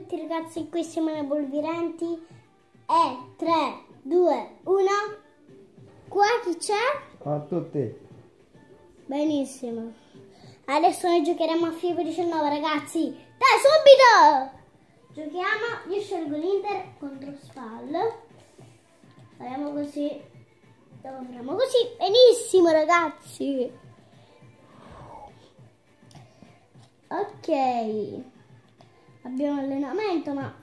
tutti ragazzi, qui siamo in Evolvirenti. E 3, 2, 1. Qua chi c'è? A tutti. Benissimo. Adesso noi giocheremo a FIFA 19 ragazzi. Dai, subito! Giochiamo, io scelgo l'Inter contro Spal. Faremo così. Faremo così. Benissimo ragazzi. Ok. Abbiamo allenamento, ma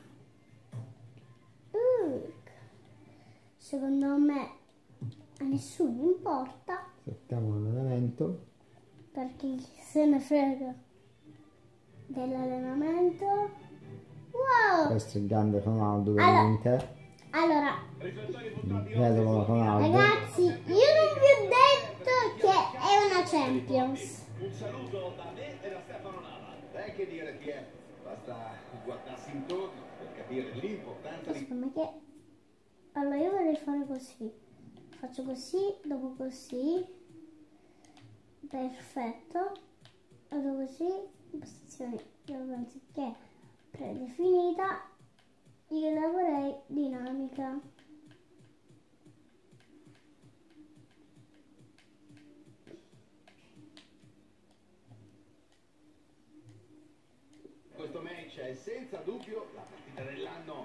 secondo me a nessuno importa. Settiamo l'allenamento. Perché chi se ne frega dell'allenamento. Wow! Questo è il grande Ronaldo dell'Inter. Allora, Vedolo Ronaldo. ragazzi, io non vi ho detto che è una Champions. Un saluto da me e da Stefano Nava. Che dire chi è? Basta guardarsi intorno per capire l'importanza di... Secondo me che... Allora io vorrei fare così. Faccio così, dopo così. Perfetto. Vado così. Impostazione, anziché predefinita, io la vorrei dinamica. Questo match è senza dubbio la partita dell'anno.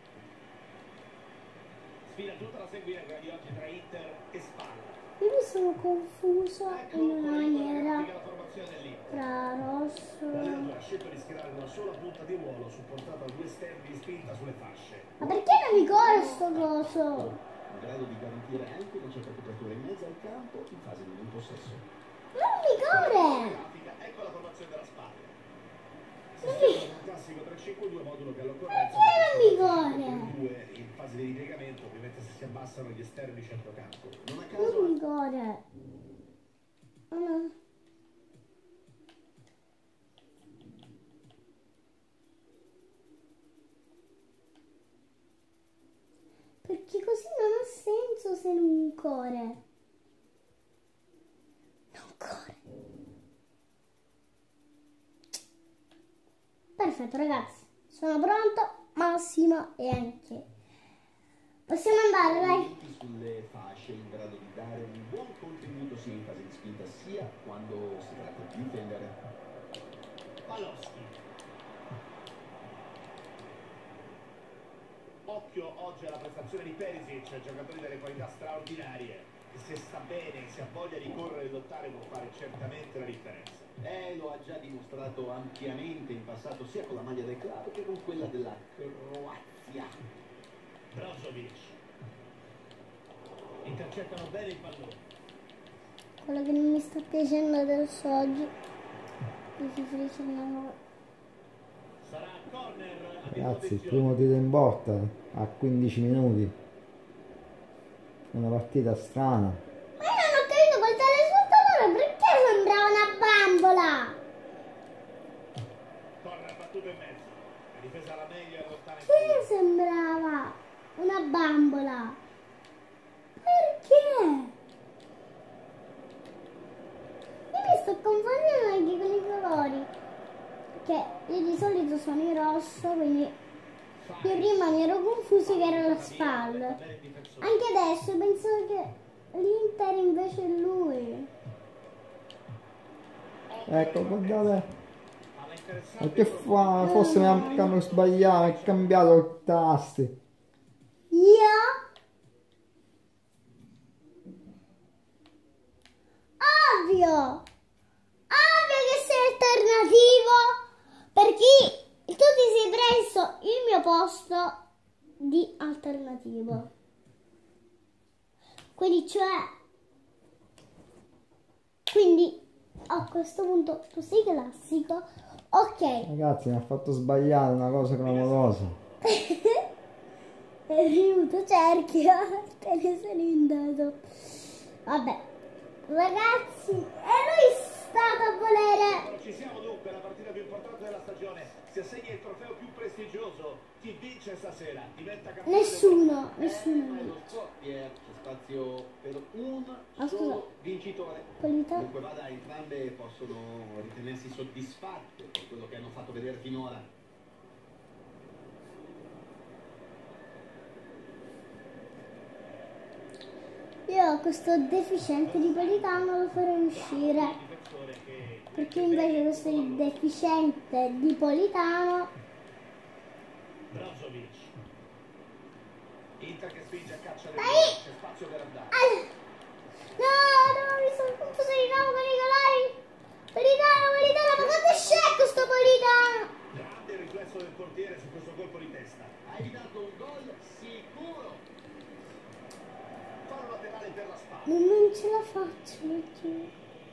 Sfida tutta da seguire quella di oggi tra Inter e Spal. Io mi sono confusa in una maniera la formazione dell'Inter. tra rosso. L'allenatore ha scelto di schierare una sola punta di ruolo supportata da due esterni in spinta sulle fasce. Ma perché non mi corre sto coso? In grado di garantire anche una certa copertura in mezzo al campo in fase di non possesso. Non mi corre! Ecco la formazione della Spal. Perché Un classico 3-5-2 modulo che all'occorrenza non mi corre? in fase di ripiegamento, ovviamente se si abbassano gli esterni di centrocampo. Non a Non caso mi corre. Oh no. Perché così non ha senso se non corre. Non corre. Perfetto ragazzi, sono pronto. Massimo e anche. Possiamo andare, dai. sulle fasce in grado di dare un buon contenuto sia in fase di spinta sia quando si tratta di difendere. Paloschi. Occhio oggi alla prestazione di Perisic, giocatore delle qualità straordinarie, che se sta bene, se ha voglia di correre e lottare può fare certamente la differenza. Lo ha già dimostrato ampiamente in passato sia con la maglia del club che con quella della Croazia. Brozovic. Intercettano bene il pallone. Quello che non mi sta piacendo adesso oggi mi si fece una... Sarà corner. Ragazzi, il primo tiro in porta a 15 minuti. Una partita strana. Ma io non ho capito col telespettatore perché sembrava una bambola. Corner battuto in mezzo. La difesa alla meglio e lontana in Che sembrava una bambola. Perché? Io mi sto confondendo anche con i colori. Perché io di solito sono in rosso, quindi io prima mi ero confuso che era la Spal. Anche adesso penso che l'Inter invece è lui. Ecco, guardate. Ma che fa? Forse mi hanno sbagliato, ho cambiato i tasti. Io? Ovvio! Ovvio che sei alternativo! Perché tu ti sei preso il mio posto di alternativo. Quindi a questo punto tu sei classico. Ok. Ragazzi, mi ha fatto sbagliare una cosa clamorosa. È venuto cerchio, te ne sei andato. Vabbè, ragazzi, e lui è stato a volere. ci siamo dunque, la partita più importante della stagione. Si assegna il trofeo più prestigioso. Chi vince stasera diventa campione. Nessuno. Lo sport c'è spazio per un solo vincitore. Qualità. Dunque vada, entrambe possono ritenersi soddisfatte per quello che hanno fatto vedere finora. Io questo deficiente di Politano lo farò uscire, perché invece questo deficiente di Politano. Brozovic. Inter che spinge a caccia del Dai! gol, c'è spazio per andare. No, mi sono confuso di nuovo con i colori. Politano, ma quanto c'è questo Politano? Grande il riflesso del portiere su questo colpo di testa. Ha evitato un gol sicuro. Fallo laterale per la spalla. Non ce la faccio, perché...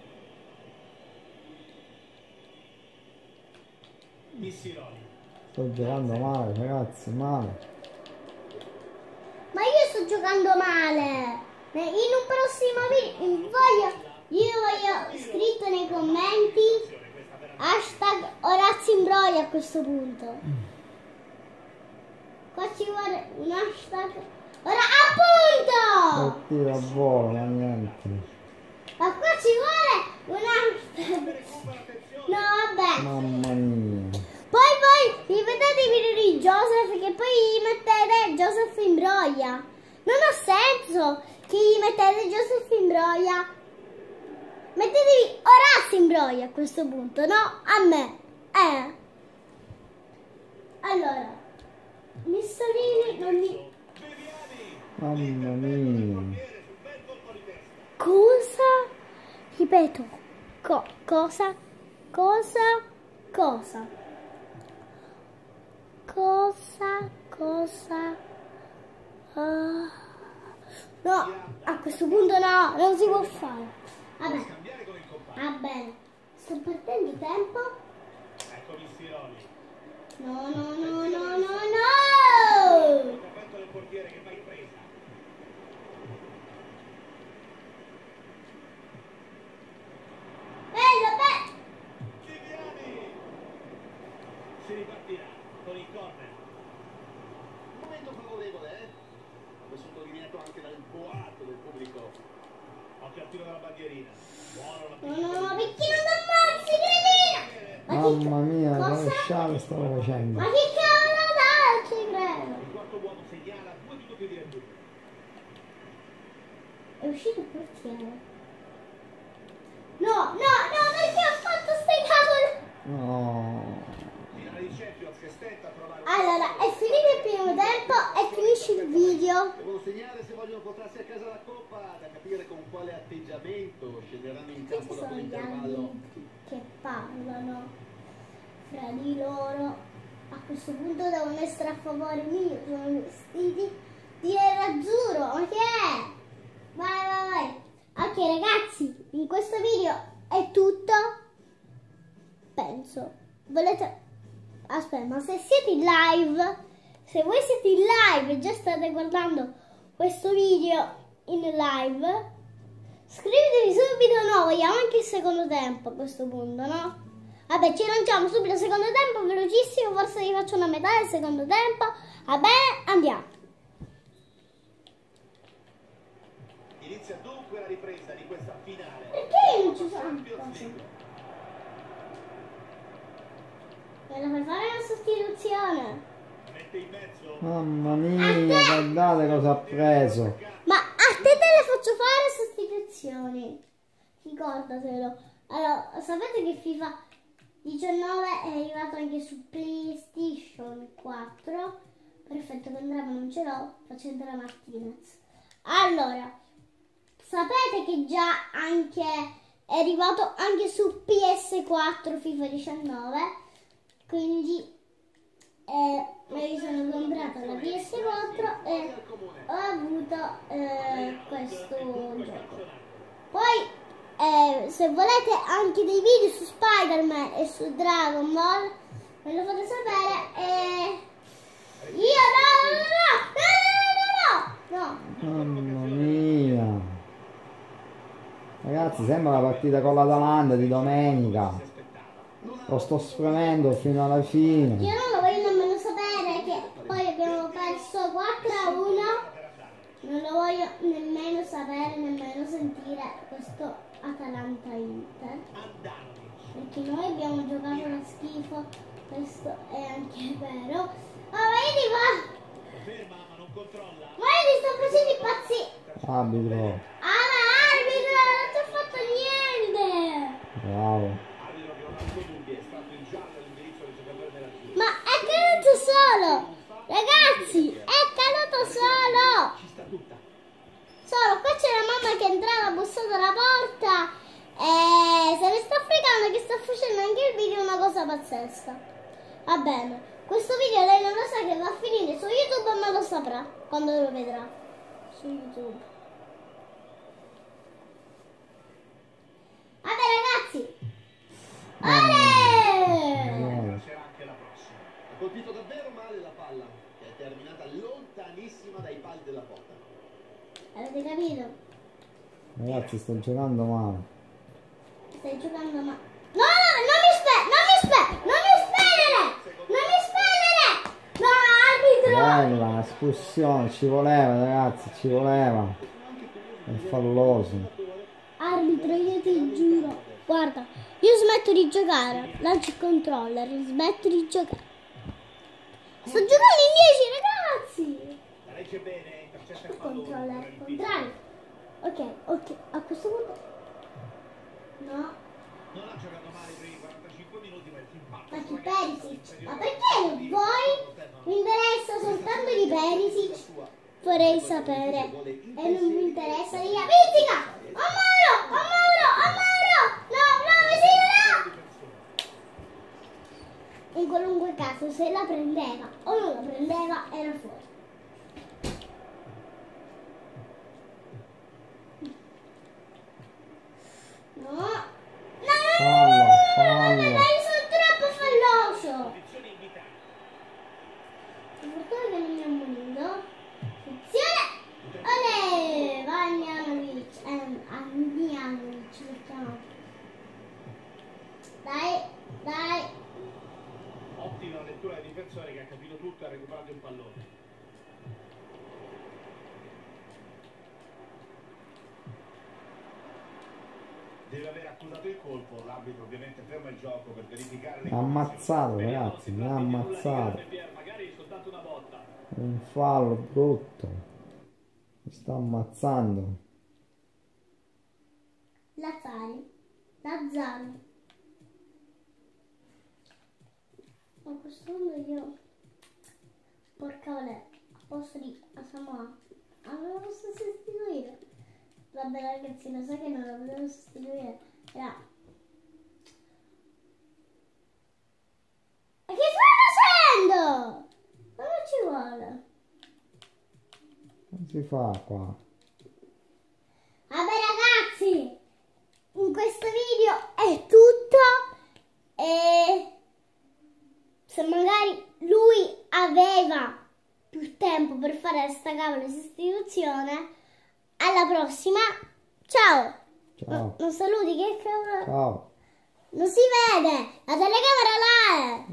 Missiroli. Sto giocando male, ragazzi, male. Ma io sto giocando male. In un prossimo video voglio scritto nei commenti hashtag Orazio Imbroglia a questo punto. Qua ci vuole un hashtag. Ora appunto! E tira a volo, ma niente. Ma qua ci vuole un hashtag. No, vabbè. Mamma mia. Poi rivedete i video di Joseph, che poi mettete Joseph Imbroglia. Non ha senso che gli mettete Joseph Imbroglia. Mettetevi Orazio Imbroglia a questo punto, no? A me. Allora, Missolini non mi... Mamma mia. Cosa? Ripeto. Cosa? No, a questo punto no, non si può fare. Vabbè, va bene. Sto perdendo tempo. Ecco Missiroli. No. Intervento del portiere che va in presa. Vabbè. Viviani. Si ripartirà con il corner. Momento favorevole, Poi sottolineato anche dal boato del pubblico. Occhio al tiro della bandierina. Buono la No, perché non ti ammazzi, cretino? Mamma mia, cosa? che sciame stavo facendo. Ma che cavolo dai, ci credo. Il quarto uomo segnala 2 minuti di recupero. È uscito il portiere. No, perché ho fatto ste cavolo? No. Finale di Champions che stenta a trovare. Allora, è finito il primo tempo e finisce il video. Devono segnare se vogliono portarsi a casa la coppa, da capire con quale atteggiamento scenderanno in Questi campo dopo sono gli l'intervallo. arbitri che parlano fra di loro. A questo punto devono essere a favore mio, sono vestiti di nerazzurro. Ma che è? Vai. Ok ragazzi, in questo video è tutto. Penso. Volete... Aspetta, ma se siete in live, se voi siete in live e già state guardando questo video in live, scrivetevi subito no, vogliamo anche il secondo tempo a questo punto, no? Vabbè, ci lanciamo subito al secondo tempo, velocissimo, forse vi faccio una metà del secondo tempo. Vabbè, andiamo. Inizia dunque la ripresa di questa finale. Perché non ci sono cose? Me la fai fare una sostituzione? Mette in mezzo. Mamma mia, guardate cosa ha preso. Ma a te le faccio fare sostituzioni. Ricordatelo. Allora, sapete che FIFA 19 è arrivato anche su PlayStation 4? Perfetto, che Andrea non ce l'ho, faccio entrare Martinez. Allora, sapete che già anche è arrivato anche su PS4 FIFA 19? Quindi mi sono comprata la PS4 e ho avuto questo gioco. Poi se volete anche dei video su Spider-Man e su Dragon Ball me lo fate sapere. Io no. Mamma mia. Ragazzi, sembra la partita con l'Atalanta di domenica. Lo sto spremendo fino alla fine. Io non lo voglio nemmeno sapere che poi abbiamo perso 4-1. Non lo voglio nemmeno sapere, nemmeno sentire questo Atalanta-Inter. Perché noi abbiamo giocato una schifo. Questo è anche vero. Oh, vedi qua! Ferma, ma non controlla. Guardi, sto facendo i pazzi! Arbitro. Bravo. Arbitro che non ha avuto dubbi, è stato in giallo all'indirizzo del giocatore nerazzurro. Ma è caduto solo! Ragazzi, è caduto solo! Ci sta tutta. Solo, qua c'è la mamma che è entrata, ha bussato alla porta e se ne sta fregando che sta facendo anche il video una cosa pazzesca. Va bene, questo video lei non lo sa che va a finire su YouTube, ma lo saprà quando lo vedrà su YouTube. Vabbè ragazzi, olè! C'era anche la prossima. Ha colpito davvero male la palla, che è terminata lontanissima dai pali della porta. Avete capito? Ragazzi, sto giocando male. Stai giocando ma... No, non mi spellere! No, arbitro! Bella, espulsione, ci voleva ragazzi, ci voleva. È falloso. Arbitro, io ti giuro. Guarda, io smetto di giocare. Lancio il controller, smetto di giocare. Sto giocando in 10, ragazzi! La legge bene, intercetta il Il pallone. controller, contrario. Ok, a questo punto... No. Non ha giocato male per i 45 minuti, ma il impatto. Ma di Perisic? Ma perché voi mi interessa soltanto di Perisic? Vorrei sapere. E non mi interessa di la fisica! Amaro! No, vicino no! In qualunque caso, se la prendeva o non la prendeva, era fuori. No! Fallo. Dai, sono troppo falloso! Posizione invitata. Portare che non mi ha munito. Attenzione! Olè! Vagnanovic. Andianovic, lo chiamo. Dai. Ottima lettura del difensore che ha capito tutto e ha recuperato il pallone. Deve aver accusato il colpo, l'arbitro ovviamente ferma il gioco per verificare le Mi ha ammazzato ragazzi, mi ha ammazzato. magari soltanto una botta. Un fallo brutto. Mi sta ammazzando. Lazzari. Ma questo mondo io... Porca olè. A posto di Asamoah. Non lo posso sostituire. Vabbè ragazzi, lo so che non lo potevo sostituire. Era... Ma che stai facendo? Ma non ci vuole. Non si fa qua. Vabbè ragazzi, in questo video è tutto e se magari lui aveva più tempo per fare sta cavolo di sostituzione, alla prossima, ciao! Ciao. Non saluti, che cavolo? Ciao. Non si vede, la telecamera là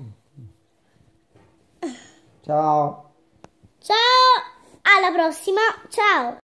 è. Ciao. Ciao, alla prossima, ciao!